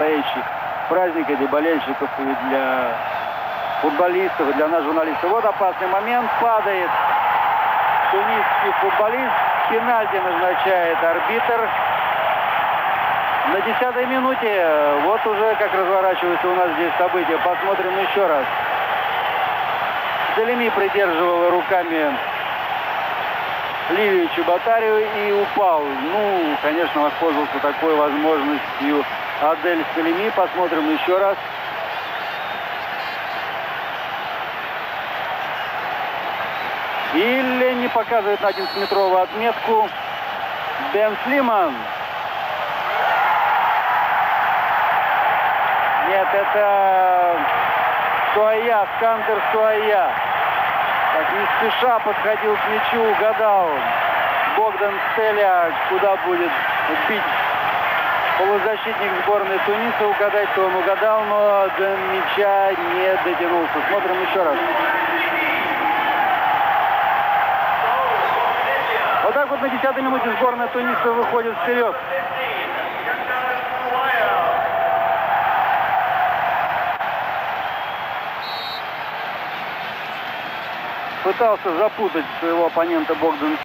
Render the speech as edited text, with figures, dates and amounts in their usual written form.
настоящий праздник и для болельщиков, и для футболистов, и для нас, журналистов. Вот опасный момент. Падает тунисский футболист. Пенальти назначает арбитр. На 10-й минуте. Вот уже как разворачиваются у нас здесь события. Посмотрим еще раз. Делеми придерживала руками Ливию Чеботарю и упал. Ну, конечно, воспользовался такой возможностью Адель Делеми. Посмотрим еще раз. Или не показывает на 11-метровую отметку Бен Слиман. Нет, это Суая, Скандер Суая. Так, не спеша подходил к мячу, угадал Богдан Стеля, куда будет бить полузащитник сборной Туниса. Угадать-то он угадал, но до мяча не дотянулся. Смотрим еще раз. Вот так вот на 10-й минуте сборная Туниса выходит вперед. Пытался запутать своего оппонента Богдан